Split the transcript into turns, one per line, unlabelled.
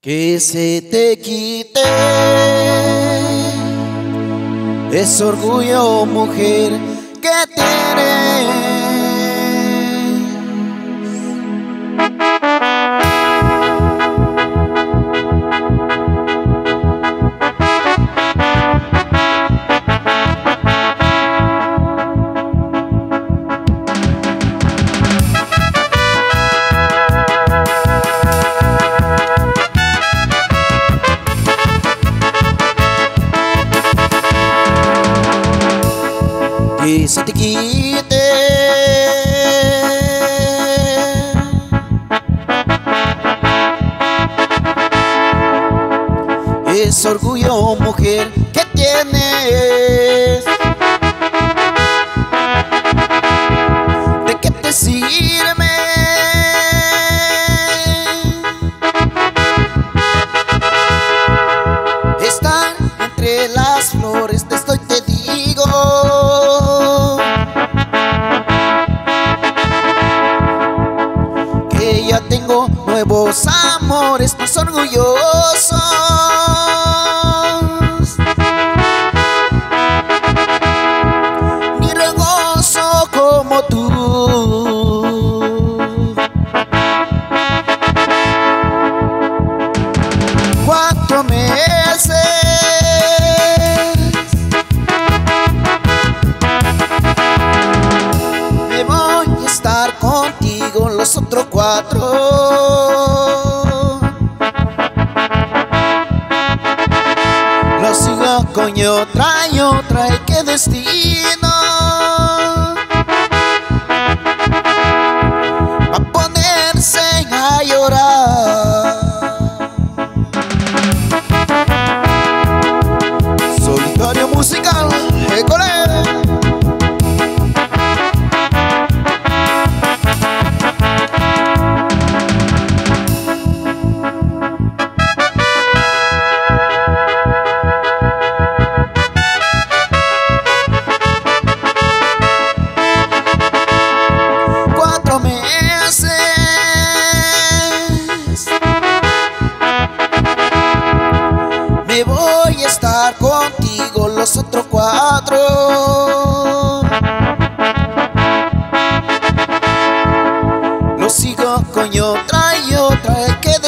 Que se te quite ese orgullo, mujer, que tienes. Que se te quite ese orgullo, mujer, que tienes. ¿De qué te sirve estar entre las flores? Te digo que ya tengo nuevos amores más orgullosos, ni regozo como tú. 4 meses me voy a estar contigo, los otros 4 los sigo con otra y otra. ¿Y qué destino va a ponerse a llorar? Solitario musical, école. Me voy a estar contigo, los otros 4 los sigo con otra y otra. Que